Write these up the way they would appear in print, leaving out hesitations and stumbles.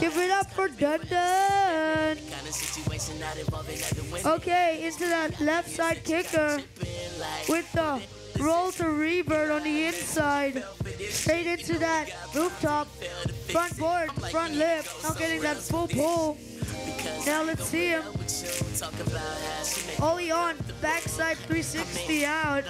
Give it up for Dan. Okay, into that left side kicker with the roll to revert on the inside. Straight into that rooftop. Front board, front lip. Not getting that full pull. Now let's see him. Ollie on, backside 360 out.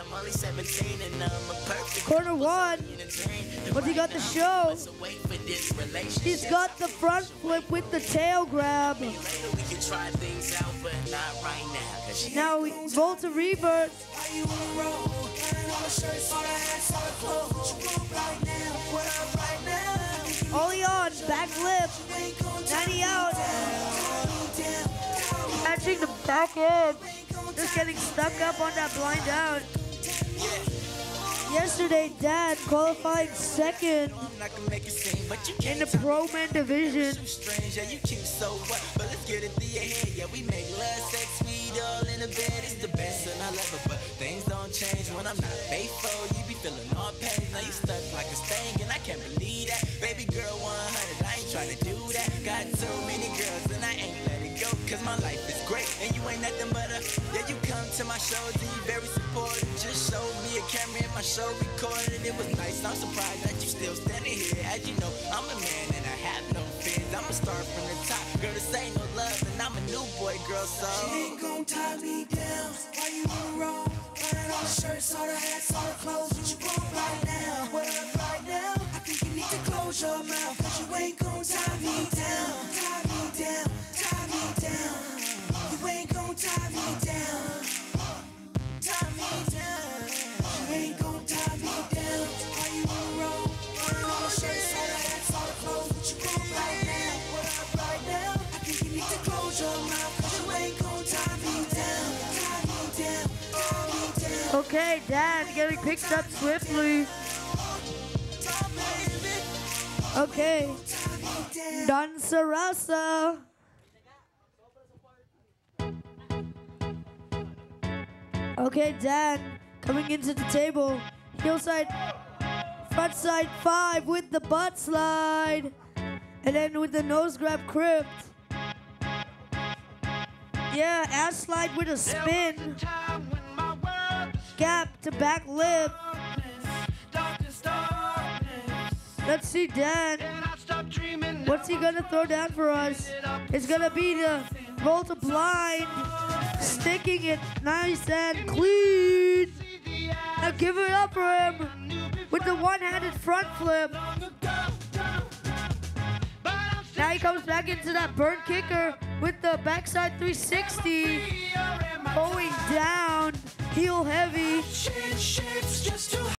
Corner one. But he got the show. He's got the front flip with the tail grab. Now we roll to revert. Ollie on, back lip. 90 out. Catching the back end. Just getting stuck up on that blind out. Yesterday, Dan qualifying second in the pro men division. Things don't change when I'm not faithful. You be feeling all pain. Now you stuck like a stain, and I can't believe that. Baby girl 100, I ain't trying to do that. Got so many girls, and I ain't let it go. Cause my life is great, and you ain't nothing but a. Yeah, you come to my shows, and you very supportive. Just showed me a camera, and my show recorded. And it was nice. I'm surprised that you still standing here. As you know, I'm a man, and I have no fears. I'm a star from the top. Girl, this ain't no love, and I'm a new boy, girl, so. She ain't gon' tie me down. Why you on the road? Wearing all the shirts, all the hats, all the clothes. What you want right now? What up right now? I think you need to close your mouth, cause you ain't gon' tie me down. Tie me down, tie me down. You ain't gon' tie me down. Tie me down. You ain't gon' tie me down. Why you on the road? Wearing all the shirts, all the hats, all the clothes. What you want right now? What up right now? I think you need to close your mouth, cause you ain't gon' tie me down. Tie me down, tie me down. Okay, Dan getting picked up swiftly. Okay, DAN SARAZA. Okay, Dan coming into the table. Heel side, front side 5 with the butt slide. And then with the nose grab crypt. Yeah, ass slide with a spin. Gap to back lip. Let's see Dan. What's he gonna throw down for us? It's gonna be the roll to blind. Sticking it nice and clean. Now give it up for him with the one-handed front flip. Now he comes back into that burn kicker with the backside 360. Going down, heel heavy.